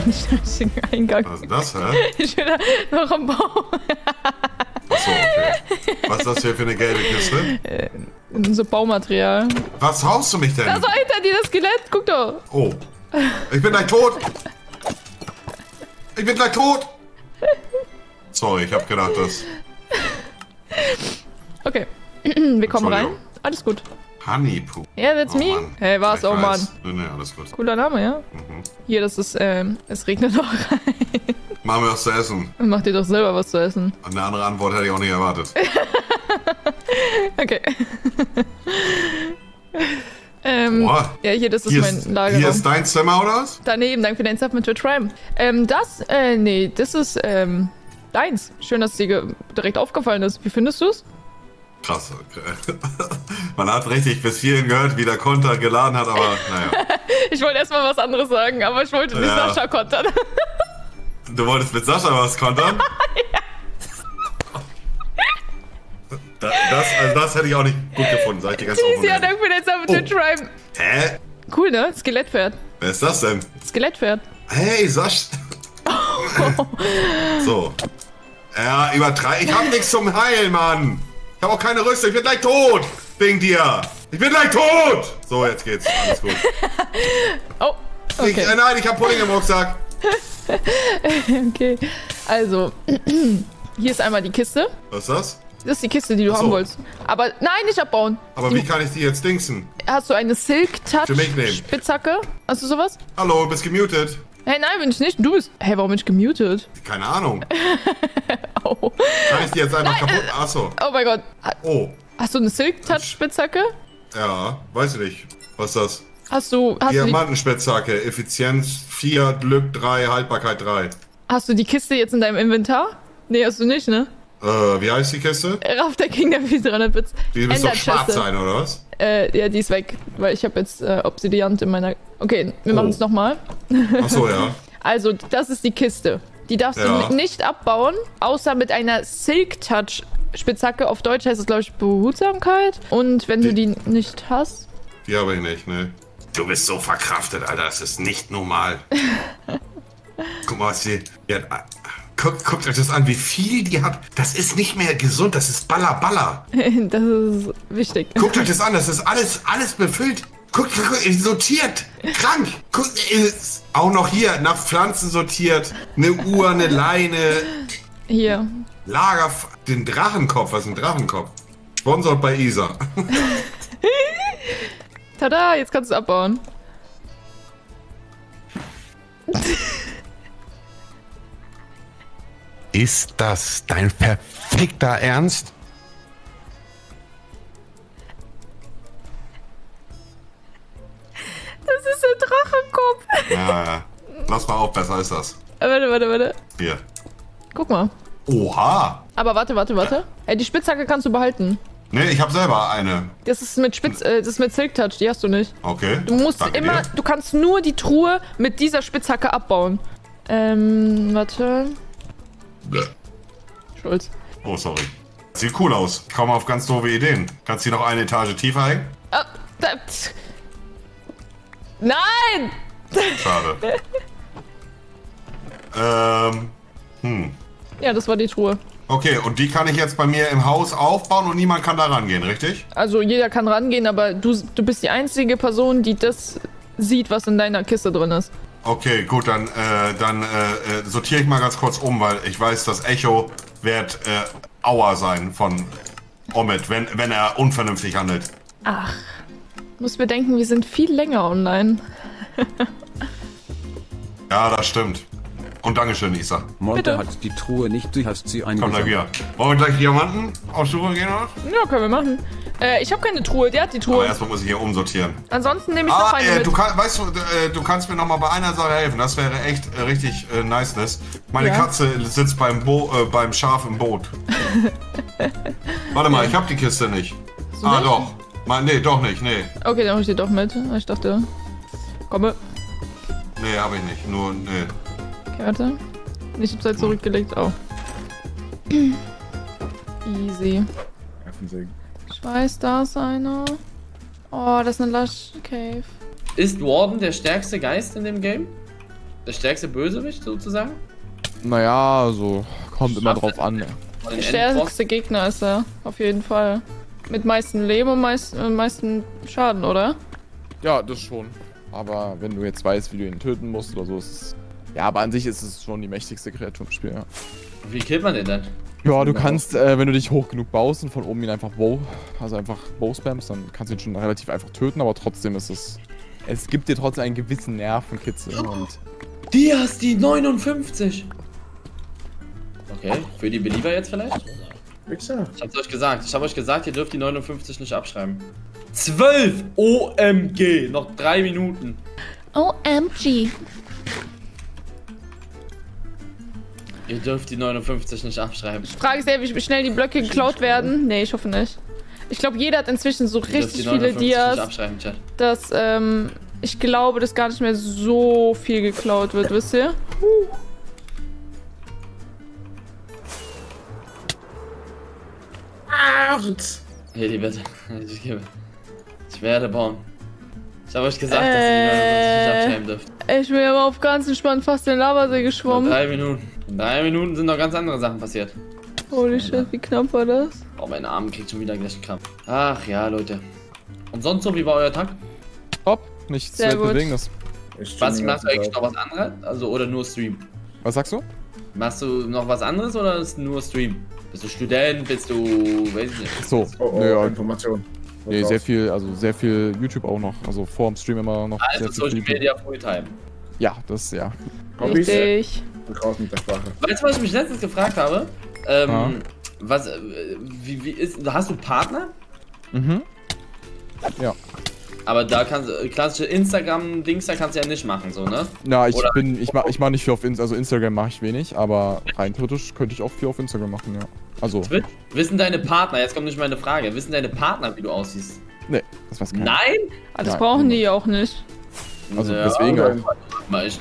nicht den richtigen Eingang. Was ist das, hä? Ich bin da noch am Baum. Achso, okay. Was ist das hier für eine gelbe Kiste? So Baumaterial. Was haust du mich denn? Da ist hinter dir das Skelett, guck doch. Oh. Ich bin gleich tot. Ich bin gleich tot. Sorry, ich hab gedacht, dass... Okay, wir kommen rein. Alles gut. Honeypoo. Ja, that's me. Mann. Hey, was? Oh Mann. Nee, alles gut. Cooler Name, ja? Hier, das ist, es regnet auch rein. Machen wir was zu essen. Mach dir doch selber was zu essen. Eine andere Antwort hätte ich auch nicht erwartet. Okay. Boah. Ja, hier, das ist mein Lagerraum. Hier ist dein Zimmer, oder was? Daneben, danke für deinen Sub mit Twitch Prime. Nee, das ist, deins. Schön, dass es dir direkt aufgefallen ist. Wie findest du es? Krass, okay. Man hat richtig bis hierhin gehört, wie der Konter geladen hat, aber naja. Ich wollte erstmal was anderes sagen, aber ich wollte nicht Sascha kontern. Du wolltest mit Sascha was kontern? Ja. Das hätte ich auch nicht gut gefunden, sag ich dir ganz offen. Ja, danke für den Sub mit Twitch Prime. Hä? Cool, ne? Skelettpferd. Wer ist das denn? Skelettpferd. Hey, Sascha. So. Ja, übertreib. Ich hab nichts zum Heilen, Mann. Ich hab auch keine Rüstung. Ich bin gleich tot. Wegen dir. Ich bin gleich tot. So, jetzt geht's. Alles gut. Oh, okay. Nein, ich hab Pudding im Rucksack. Okay. Also, hier ist einmal die Kiste. Was ist das? Das ist die Kiste, die du haben wolltest. Aber nein, nicht abbauen. Aber wie kann ich die jetzt dingsen? Hast du eine Silk Touch Spitzhacke? Hast du sowas? Hallo, du bist gemutet. Hey, nein, bin ich nicht. Du bist... Hey, warum bin ich gemutet? Keine Ahnung. Oh. Kann ich die jetzt einfach kaputt... Achso. Oh mein Gott. Oh. Hast du eine Silk Touch Spitzhacke? Ja, weiß ich nicht. Was ist das? Hast du Diamantenspitzhacke. Effizienz 4, Glück 3, Haltbarkeit 3. Hast du die Kiste jetzt in deinem Inventar? Nee, hast du nicht, ne? Wie heißt die Kiste? Raff der King der 300 Bits. Die muss doch schwarz sein, oder was? Ja, die ist weg, weil ich habe jetzt Obsidian in meiner... Okay, wir machen es nochmal. Achso, ja. Also, das ist die Kiste. Die darfst du nicht abbauen, außer mit einer Silk Touch Spitzhacke. Auf Deutsch heißt es, glaube ich, Behutsamkeit. Und wenn du die nicht hast... Die habe ich nicht, ne. Du bist so verkraftet, Alter. Das ist nicht normal. Guck mal, was die hat... Guckt euch das an, wie viel die hat. Das ist nicht mehr gesund, das ist Baller. Das ist wichtig. Guckt euch das an, das ist alles befüllt. Guckt, sortiert. Krank. Guckt, ist auch noch hier, nach Pflanzen sortiert. Eine Uhr, eine Leine. Hier. Lager, den Drachenkopf, was ist ein Drachenkopf? Sponsort bei Isa. Tada, jetzt kannst du abbauen. Ist das dein verfickter Ernst? Das ist ein Drachenkopf. Ja. Lass mal auf, besser ist das. Warte. Hier. Guck mal. Oha. Aber warte. Die Spitzhacke kannst du behalten. Nee, ich habe selber eine. Das ist mit Silk Touch, die hast du nicht. Okay. Du musst du kannst nur die Truhe mit dieser Spitzhacke abbauen. Warte. Schulz. Oh, sorry. Sieht cool aus. Ich komme auf ganz doofe Ideen. Kannst du die noch eine Etage tiefer hängen? Nein! Schade. Ja, das war die Truhe. Okay, und die kann ich jetzt bei mir im Haus aufbauen und niemand kann da rangehen, richtig? Also jeder kann rangehen, aber du bist die einzige Person, die das sieht, was in deiner Kiste drin ist. Okay, gut, dann sortiere ich mal ganz kurz um, weil ich weiß, das Echo wird Auer sein von Omid, wenn er unvernünftig handelt. Ach, muss bedenken, wir sind viel länger online. Ja, das stimmt. Und Dankeschön, Isa. Monte hat die Truhe nicht, du hast sie eingesammelt. Komm gleich wieder. Wollen wir gleich Diamanten aussuchen gehen, oder? Ja, können wir machen. Ich habe keine Truhe, der hat die Truhe. Aber erstmal muss ich hier umsortieren. Ansonsten nehme ich noch eine mit. Du kannst mir noch mal bei einer Sache helfen. Das wäre echt richtig niceness. Meine Katze sitzt beim Schaf im Boot. Warte mal, ich habe die Kiste nicht. Nicht? Doch. Nee, doch nicht, nee. Okay, dann hol ich die doch mit. Ich dachte... Komme. Nee, habe ich nicht. Nur, nee. Okay, warte. Ich hab's halt zurückgelegt. Oh. Easy. Ich weiß, da ist einer. Oh, das ist eine Lush Cave. Ist Warden der stärkste Geist in dem Game? der stärkste Bösewicht sozusagen? Naja, also kommt immer drauf an. Von Der den stärkste Gegner ist er, auf jeden Fall. Mit meisten Leben und meisten Schaden, oder? Ja, das schon. Aber wenn du jetzt weißt, wie du ihn töten musst oder so, ist es... Ja, aber an sich ist es schon die mächtigste Kreatur im Spiel, ja. Wie killt man den denn? Ja, du kannst, wenn du dich hoch genug baust und von oben ihn einfach Bow spammst, dann kannst du ihn schon relativ einfach töten, aber trotzdem ist es... Es gibt dir trotzdem einen gewissen Nervenkitzel und... Die hast die 59! Okay, für die Believer jetzt vielleicht? Wichser. Ich hab euch gesagt, ihr dürft die 59 nicht abschreiben. 12! OMG! Noch 3 Minuten. OMG. Ihr dürft die 59 nicht abschreiben. Ich frage sehr, wie schnell die Blöcke geklaut werden. Nee, ich hoffe nicht. Ich glaube, jeder hat inzwischen so Ihr dürft richtig die viele 59 nicht Dias, abschreiben, Chat. dass ich glaube, dass gar nicht mehr so viel geklaut wird, wisst ihr? Hier, die bitte. Ich werde bauen. Ich habe euch gesagt, dass ihr die 59 nicht abschreiben dürft. Ich bin aber auf ganz entspannt fast in den Lavasee Noch geschwommen. 3 Minuten. In 3 Minuten sind noch ganz andere Sachen passiert. Holy shit, wie knapp war das? Oh, mein Arm kriegt schon wieder gleich einen Krampf. Ach ja, Leute. Und sonst so, wie war euer Tag? Top, nichts Sehr gut. Weltbewegendes. Was machst du eigentlich noch was anderes? Also, oder nur Stream? Was sagst du? Machst du noch was anderes oder ist nur Stream? Bist du Student? Bist du. Weiß ich nicht. So, Oh, naja, Information. nee, sehr viel YouTube auch noch. Also vor dem Stream immer noch Also sehr viel Social YouTube. Media Fulltime. Ja, das, ja. Hobbys. Richtig. Und raus mit der Sprache. Weißt du, was ich mich letztens gefragt habe? Ja. Was, wie ist, hast du Partner? Mhm. Ja. Aber da kannst du, klassische Instagram-Dings, da kannst du ja nicht machen, so, ne? Na, ich Oder- mach nicht viel auf Instagram, also Instagram mache ich wenig, aber rein theoretisch könnte ich auch viel auf Instagram machen, ja. Also, Twitch? Wissen deine Partner, jetzt kommt nicht meine Frage, wissen deine Partner, wie du aussiehst? nee, das weiß keiner. Nein? Ah, das Nein. brauchen die ja auch nicht. Also Ja, deswegen aber- auch. Mal echt,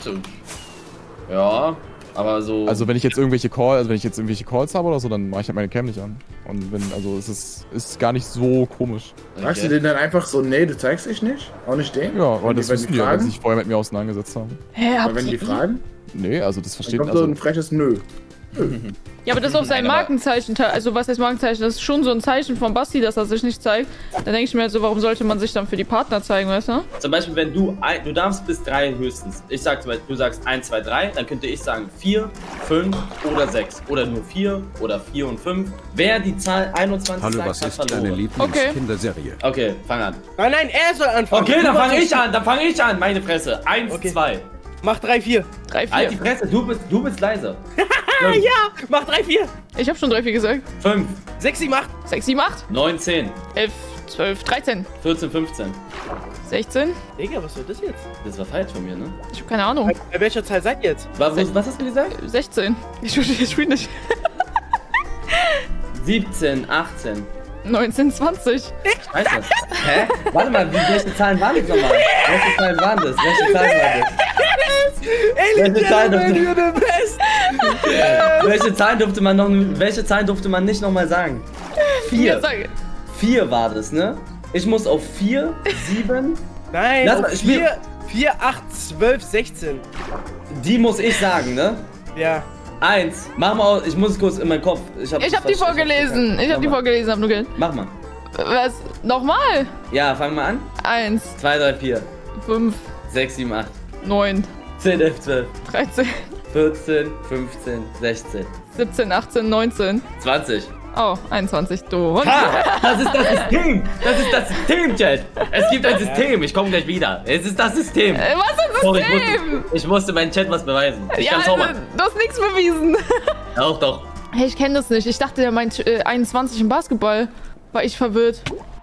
ja, aber so. Also wenn ich jetzt irgendwelche Calls habe oder so, dann mache ich halt meine Cam nicht an. Und wenn, also es ist gar nicht so komisch. Sagst du denen dann einfach so, nee, du zeigst dich nicht? Auch nicht den? Ja, aber das wenn wissen die, weil sie sich vorher mit mir auseinandergesetzt haben. Hä, Aber habt wenn die ihr... fragen, Nee, also das dann versteht, kommt so also ein freches Nö. Ja, aber das ist auch sein Nein, aber- Markenzeichen. Also was heißt Markenzeichen? Das ist schon so ein Zeichen von Basti, dass er sich nicht zeigt. Dann denke ich mir halt so, warum sollte man sich dann für die Partner zeigen, weißt du? Zum Beispiel, wenn du darfst bis 3 höchstens. Ich sag zum Beispiel, du sagst 1, 2, 3, dann könnte ich sagen 4, 5 oder 6. Oder nur 4 oder 4 und 5. Wer die Zahl 21 Also Hallo, sagt, was hat ist deine verloren. Lieblingskinderserie? Okay, fang an. Nein, nein, er soll anfangen. Okay, dann Du fange machst- ich an, meine Fresse. 1, Okay. 2. Mach 3, 4. 3, Halt die 4. Fresse, du bist leise. Ja, mach 3, 4. Ich habe schon 3, 4 gesagt. 5, 6, 7, 8. 6, 7, 8, 9, 10, 11, 12, 13, 14, 15. 16. Digga, was soll das jetzt? Das war falsch von mir, ne? Ich habe keine Ahnung. Bei welcher Zahl seid ihr jetzt? Was hast du gesagt? 16. Ich spiele nicht. 17, 18. 19, 20. Scheiße. Hä? Warte mal, welche Zahlen waren das nochmal? Welche Zahlen waren das? Welche Zahlen waren das? Welche Zahlen welche Zahlen durfte man nicht nochmal sagen? 4. Jetzt sag- 4 war das, ne? Ich muss auf 4, 7. Nein, Lass auf mal, spiel- 4, 8, 12, 16. Die muss ich sagen, ne? Ja. 1. Mach mal aus, ich muss es kurz in meinen Kopf. Ich hab die vorgelesen. Ich hab die vorgelesen, hab nur Geld. Mach mal. Was? Nochmal? Ja, fang mal an. 1, 2, 3, 4, 5, 6, 7, 8, 9, 10, 11, 12, 13, 14, 15, 16, 17, 18, 19. 20. Oh, 21. Du Hund. Ha! Das ist das System! Das ist das System, Chat! Es gibt ein System, ich komme gleich wieder. Es ist das System. Was ist Sorry, System? ich musste meinem Chat was beweisen. Ich Ja, kann zaubern. du hast nichts bewiesen. Doch, doch. Hey, ich kenne das nicht. Ich dachte, der meint 21 im Basketball. War ich verwirrt.